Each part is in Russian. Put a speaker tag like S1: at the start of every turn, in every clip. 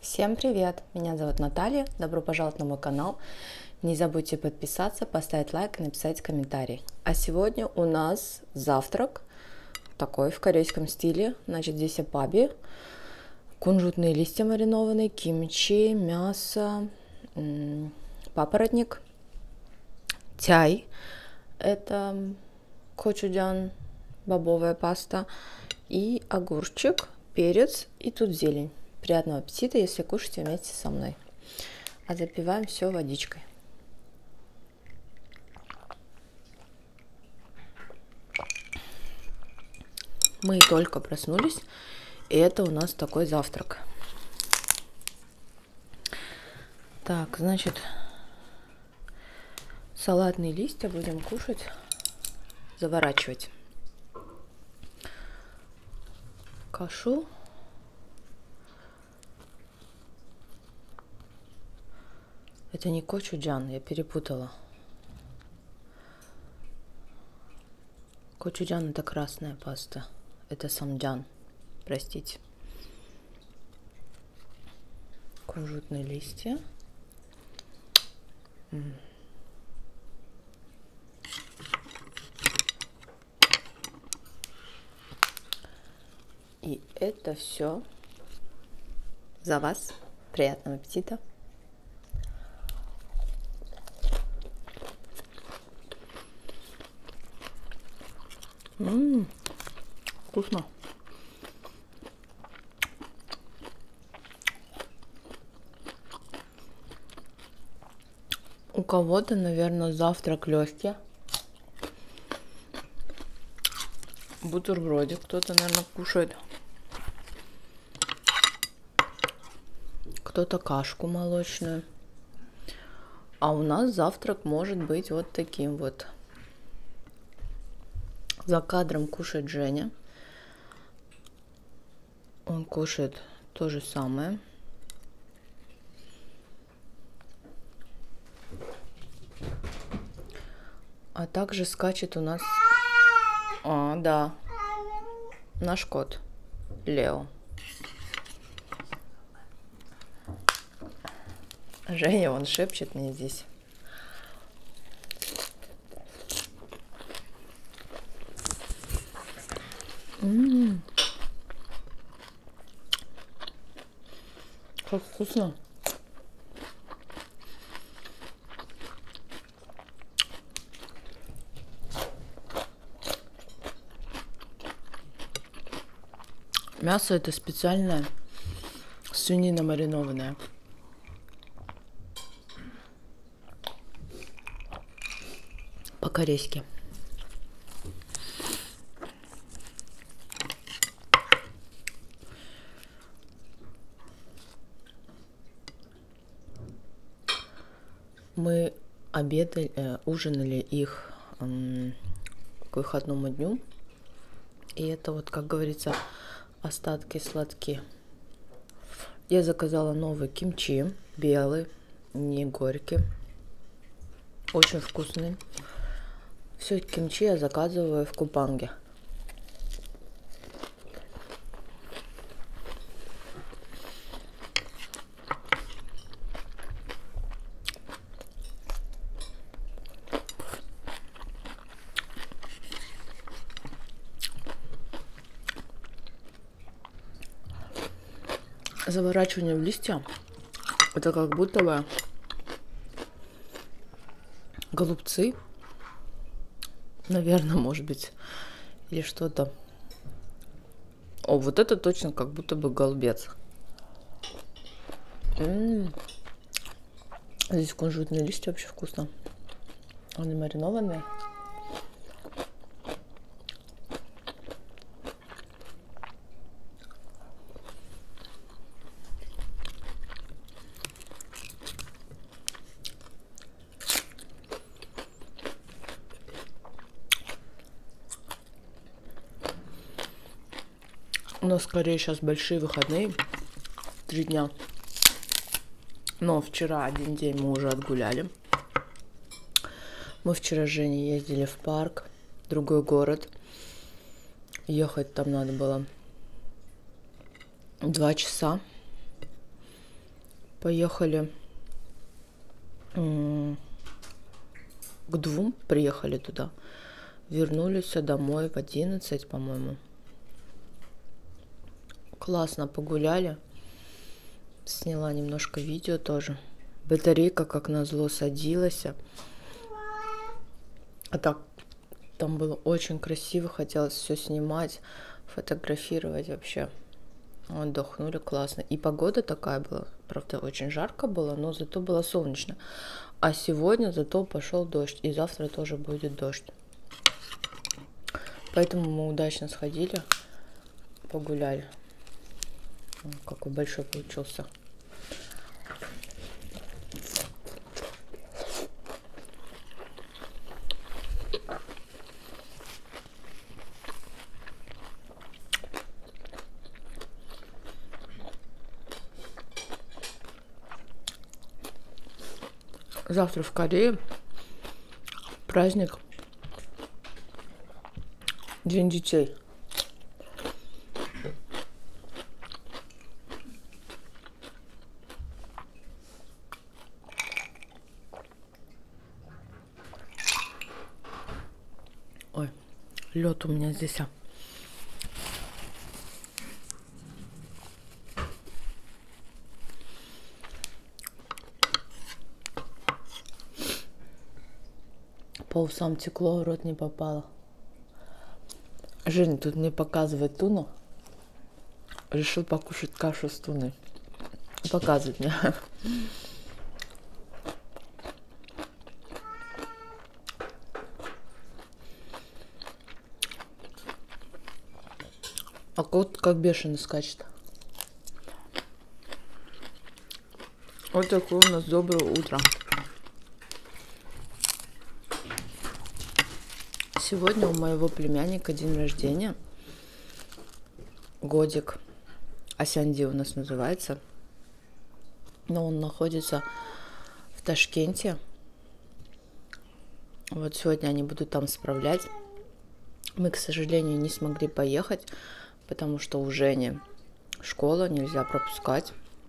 S1: Всем привет! Меня зовут Наталья. Добро пожаловать на мой канал. Не забудьте подписаться, поставить лайк и написать комментарий. А сегодня у нас завтрак такой в корейском стиле. Значит, здесь апаби, кунжутные листья маринованные, кимчи, мясо, папоротник, тяй. Это кочуджан, бобовая паста, и огурчик, перец, и тут зелень. Приятного аппетита, если кушаете вместе со мной. А запиваем все водичкой. Мы только проснулись, и это у нас такой завтрак. Так, значит, салатные листья будем кушать, заворачивать. Кашу. Это не кочуджан, я перепутала. Кочуджан — это красная паста. Это самджан, простите. Кунжутные листья. И это все за вас. Приятного аппетита. Вкусно. У кого-то, наверное, завтрак легкий. Бутербродик кто-то, наверное, кушает. Кто-то кашку молочную. А у нас завтрак может быть вот таким вот. За кадром кушает Женя. Он кушает то же самое. А также скачет у нас... да. Наш кот. Лео. Женя, он шепчет мне здесь. Как вкусно. Мясо это специальное, свинина маринованная. По-корейски. Мы ужинали их к выходному дню. И это вот, как говорится, остатки сладкие. Я заказала новый кимчи, белый, не горький. Очень вкусный. Все кимчи я заказываю в Купанге. Заворачивание в листья — это как будто бы голубцы, наверное, может быть, или что-то. О, вот это точно как будто бы голубец. Здесь кунжутные листья, вообще вкусно. Они маринованные. У нас скорее сейчас большие выходные, 3 дня. Но вчера один день мы уже отгуляли. Мы вчера с Женей ездили в парк, в другой город. Ехать там надо было 2 часа. Поехали к 2, приехали туда. Вернулись домой в 11, по-моему. Классно погуляли. Сняла немножко видео тоже. Батарейка, как назло, садилась. А так, там было очень красиво. Хотелось все снимать, фотографировать вообще. Отдохнули классно. И погода такая была. Правда, очень жарко было, но зато было солнечно. А сегодня зато пошел дождь. И завтра тоже будет дождь. Поэтому мы удачно сходили, погуляли. Какой большой получился. Завтра в Корее праздник День детей. Ой, лед у меня здесь. По усам текло, в рот не попало. Женя тут мне показывает туну. Решил покушать кашу с туной. Показывает мне. А кот как бешеный скачет. Вот такое у нас доброе утро. Сегодня у моего племянника день рождения. Годик. Асянди у нас называется. Но он находится в Ташкенте. Вот сегодня они будут там справлять. Мы, к сожалению, не смогли поехать, потому что у Жени школа, нельзя пропускать.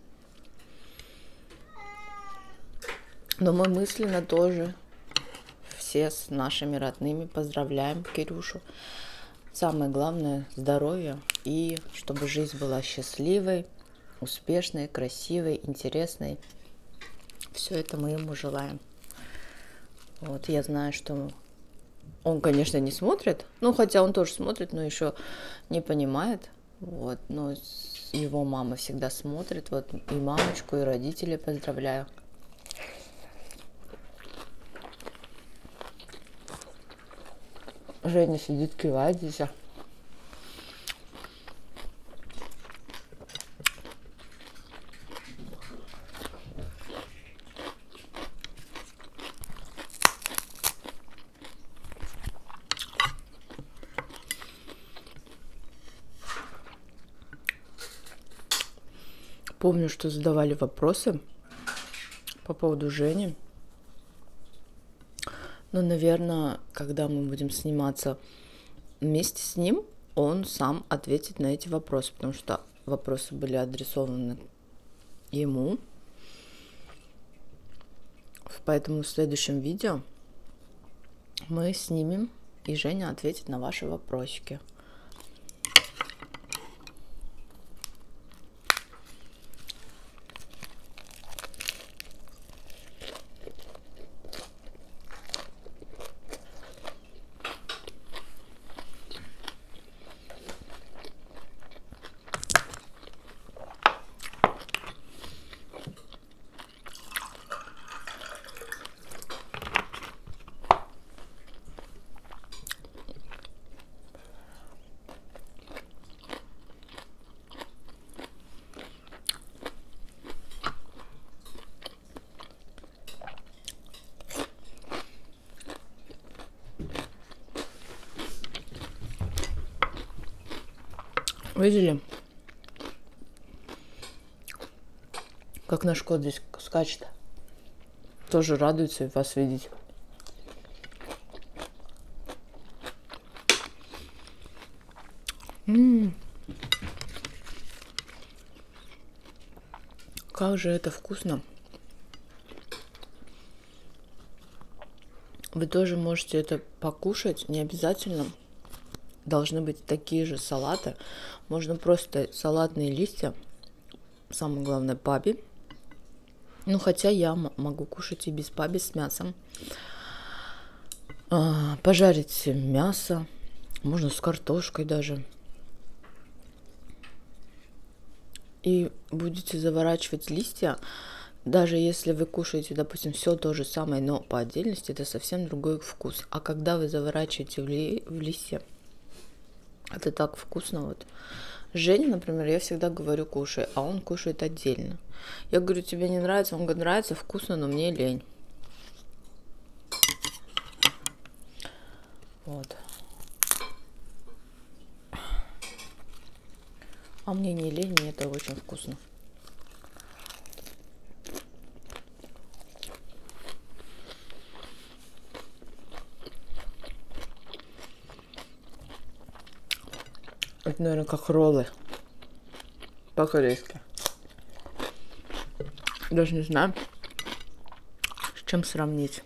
S1: Но мы мысленно тоже все с нашими родными поздравляем Кирюшу. Самое главное – здоровье, и чтобы жизнь была счастливой, успешной, красивой, интересной. Все это мы ему желаем. Вот, я знаю, что он, конечно, не смотрит, ну, хотя он тоже смотрит, но еще не понимает. Вот, но его мама всегда смотрит, вот, и мамочку, и родителей поздравляю. Женя сидит, кивает здесь. Помню, что задавали вопросы по поводу Жени. Но, наверное, когда мы будем сниматься вместе с ним, он сам ответит на эти вопросы, потому что вопросы были адресованы ему. Поэтому в следующем видео мы снимем, и Женя ответит на ваши вопросики. Видели, как наш кот здесь скачет? Тоже радуется вас видеть. Как же это вкусно. Вы тоже можете это покушать, не обязательно должны быть такие же салаты. Можно просто салатные листья, самое главное паби. Ну, хотя я могу кушать и без паби с мясом. Пожарить мясо, можно с картошкой даже. И будете заворачивать листья. Даже если вы кушаете, допустим, все то же самое, но по отдельности, это совсем другой вкус. А когда вы заворачиваете в листья, это так вкусно. Вот Жене, например, я всегда говорю кушай, а он кушает отдельно. Я говорю, тебе не нравится? Он говорит, нравится, вкусно, но мне лень. Вот. А мне не лень, мне это очень вкусно. Это, наверное, как роллы. По-корейски. Даже не знаю, с чем сравнить.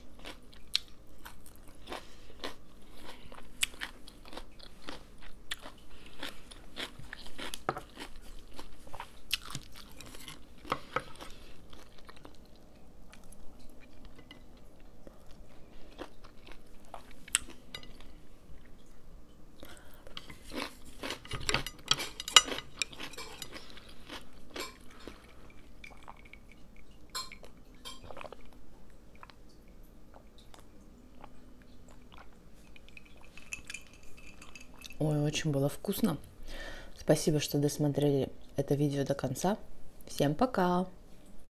S1: Ой, очень было вкусно. Спасибо, что досмотрели это видео до конца. Всем пока!